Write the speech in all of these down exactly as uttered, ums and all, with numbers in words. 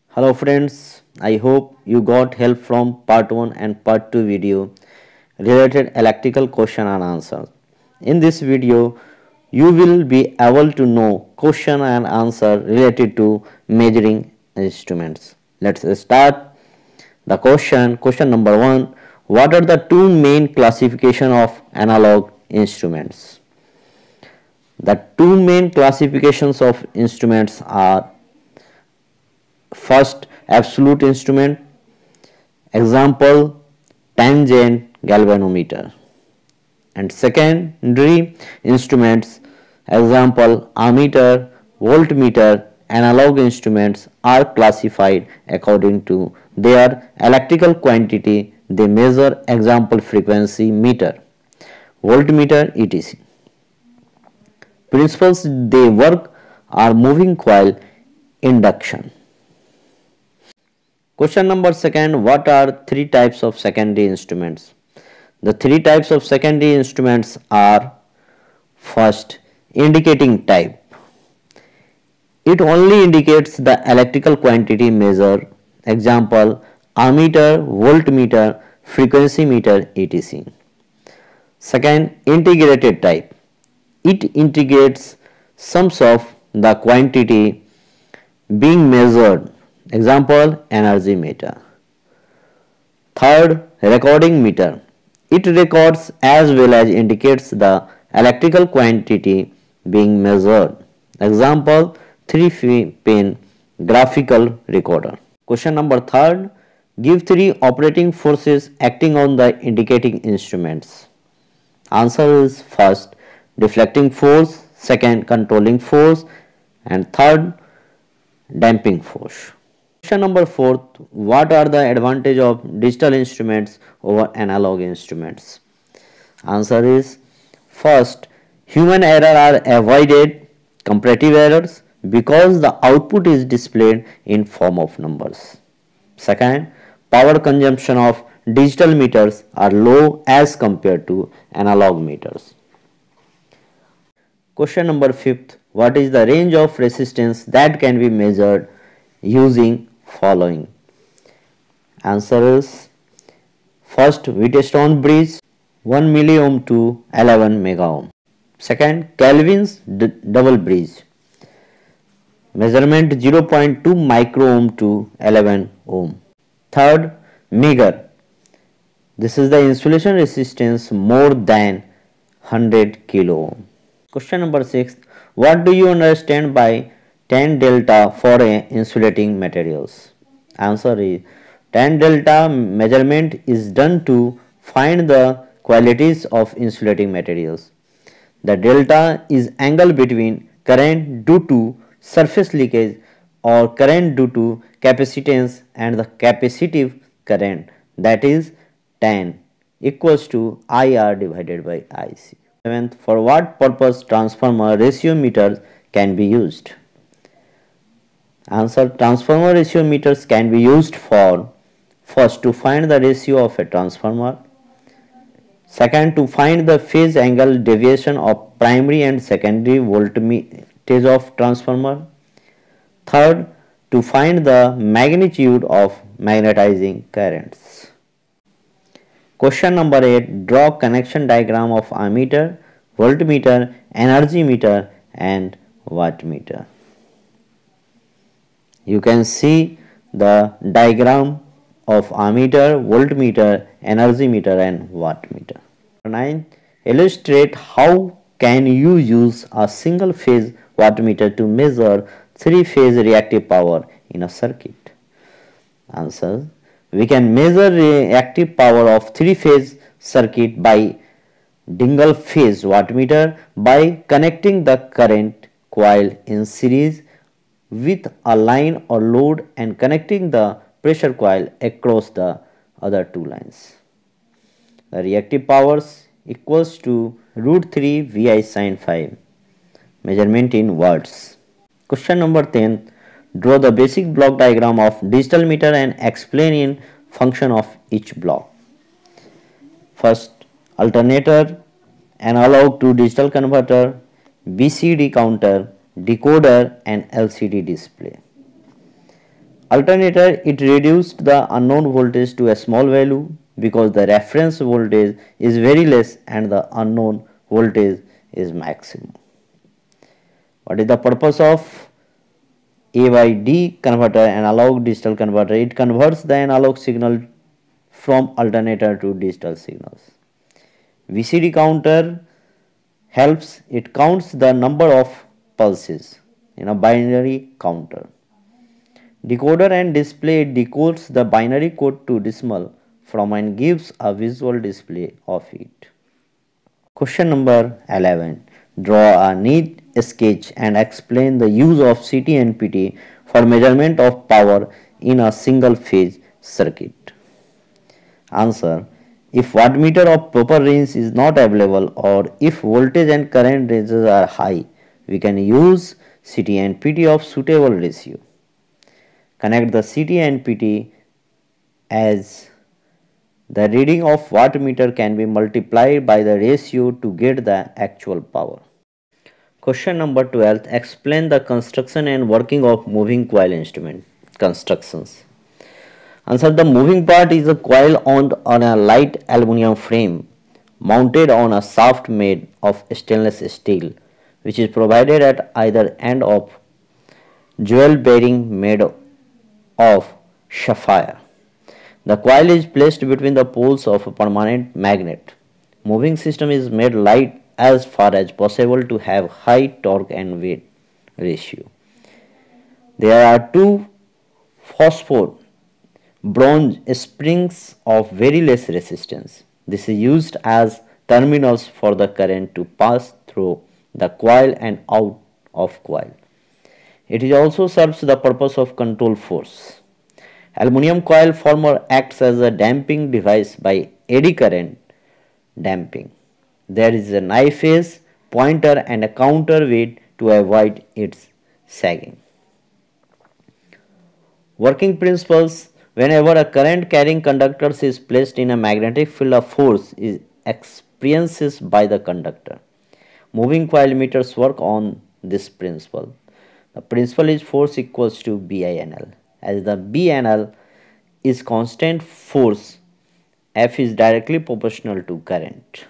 Hello friends, I hope you got help from part one and part two video related electrical question and answer. In this video, you will be able to know question and answer related to measuring instruments. Let's start the question. Question number one. What are the two main classification of analog instruments? The two main classifications of instruments are: first, absolute instrument, example tangent galvanometer, and secondary instruments, example ammeter, voltmeter. Analog instruments are classified according to their electrical quantity they measure, example frequency meter, voltmeter, etc. Principles they work are moving coil, induction. Question number second. What are three types of secondary instruments? The three types of secondary instruments are: first, indicating type. It only indicates the electrical quantity measured, example ammeter, voltmeter, frequency meter, et cetera. Second, integrated type. It integrates sums of the quantity being measured, example energy meter. Third, recording meter. It records as well as indicates the electrical quantity being measured, example three pin graphical recorder. Question number third. Give three operating forces acting on the indicating instruments. Answer is: first, deflecting force, second, controlling force, and third, damping force. Question number fourth. What are the advantage of digital instruments over analog instruments? Answer is: first, human error are avoided, comparative errors, because the output is displayed in form of numbers. Second, power consumption of digital meters are low as compared to analog meters. Question number fifth. What is the range of resistance that can be measured using following? Answer is: first, Wheatstone bridge one milliohm to eleven megaohm. Second, Kelvin's double bridge, measurement zero point two microohm to eleven ohm. Third, Meager. This is the insulation resistance more than one hundred kilo ohm. Question number six. What do you understand by tan delta for a insulating materials? Answer is: tan delta measurement is done to find the qualities of insulating materials. The delta is angle between current due to surface leakage or current due to capacitance and the capacitive current, that is tan, equals to I R divided by I C. Seventh, for what purpose transformer ratio meters can be used? Answer: transformer ratio meters can be used for: first, to find the ratio of a transformer; second, to find the phase angle deviation of primary and secondary voltage of transformer; third, to find the magnitude of magnetizing currents. Question number eight. Draw connection diagram of ammeter, voltmeter, energy meter, and wattmeter. You can see the diagram of ammeter, voltmeter, energy meter, and wattmeter. nine. Illustrate how can you use a single phase wattmeter to measure three phase reactive power in a circuit. Answer: we can measure reactive power of three phase circuit by single phase wattmeter by connecting the current coil in series with a line or load and connecting the pressure coil across the other two lines. The reactive powers equals to root three V I sin phi, measurement in watts. Question number ten. Draw the basic block diagram of digital meter and explain in function of each block. First, alternator, analog to digital converter, B C D counter, decoder, and L C D display. Alternator, it reduced the unknown voltage to a small value because the reference voltage is very less and the unknown voltage is maximum. What is the purpose of A by D converter, analog digital converter? It converts the analog signal from alternator to digital signals. V C D counter helps, it counts the number of pulses in a binary counter. Decoder and display, it decodes the binary code to decimal from and gives a visual display of it. Question number eleven. Draw a neat sketch and explain the use of C T and P T for measurement of power in a single phase circuit. Answer. If wattmeter of proper range is not available or if voltage and current ranges are high, we can use C T and P T of suitable ratio. Connect the C T and P T as the reading of wattmeter can be multiplied by the ratio to get the actual power. Question number twelve. Explain the construction and working of moving coil instrument. Constructions. Answer. The moving part is a coil on, on a light aluminum frame mounted on a shaft made of stainless steel, which is provided at either end of jewel bearing made of sapphire. The coil is placed between the poles of a permanent magnet. Moving system is made light as far as possible to have high torque and weight ratio. There are two phosphor bronze springs of very less resistance. This is used as terminals for the current to pass through the coil and out of coil. It is also serves the purpose of control force. Aluminum coil former acts as a damping device by eddy current damping. There is a knife edge, pointer and a counterweight to avoid its sagging. Working principles. Whenever a current carrying conductor is placed in a magnetic field, of force is experienced by the conductor. Moving coil meters work on this principle. The principle is force equals to B I N L. As the B N L is constant force, F is directly proportional to current.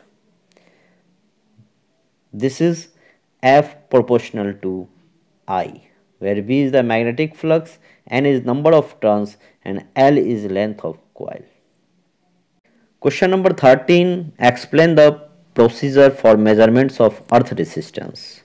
This is F proportional to I, where B is the magnetic flux, N is number of turns and L is length of coil. Question number thirteen. Explain the procedure for measurements of earth resistance.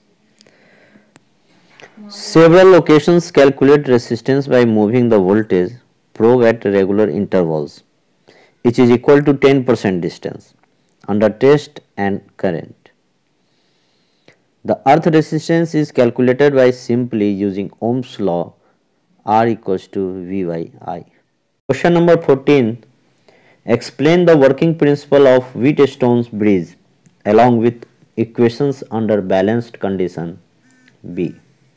Several locations calculate resistance by moving the voltage probe at regular intervals, which is equal to ten percent distance under test and current. The earth resistance is calculated by simply using Ohm's law, R equals to V by I. Question number fourteen. Explain the working principle of Wheatstone's bridge along with equations under balanced condition B.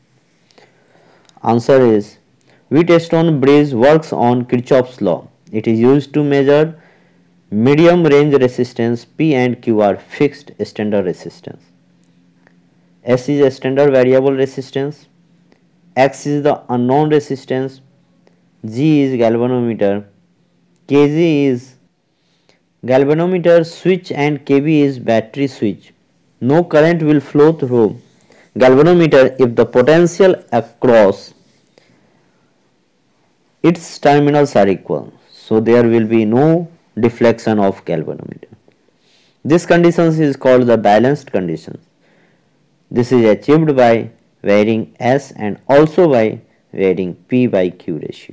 Answer is Wheatstone bridge works on Kirchhoff's law. It is used to measure medium range resistance. P and Q are fixed standard resistance. S is a standard variable resistance. X is the unknown resistance. G is galvanometer. K G is galvanometer switch and K B is battery switch. No current will flow through galvanometer if the potential across its terminals are equal. So there will be no deflection of galvanometer. This condition is called the balanced condition. This is achieved by varying S and also by varying P by Q ratio.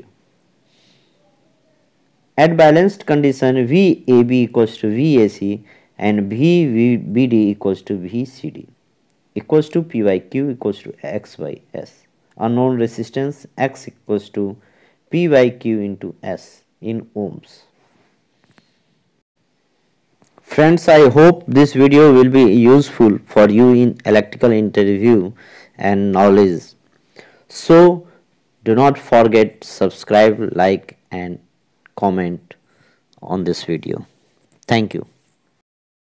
At balanced condition, V A B equals to V A C and V B D equals to V C D equals to P by Q equals to X by S. Unknown resistance X equals to P by Q into S in ohms. Friends, I hope this video will be useful for you in electrical interview and knowledge. So do not forget subscribe, like and comment on this video. Thank you.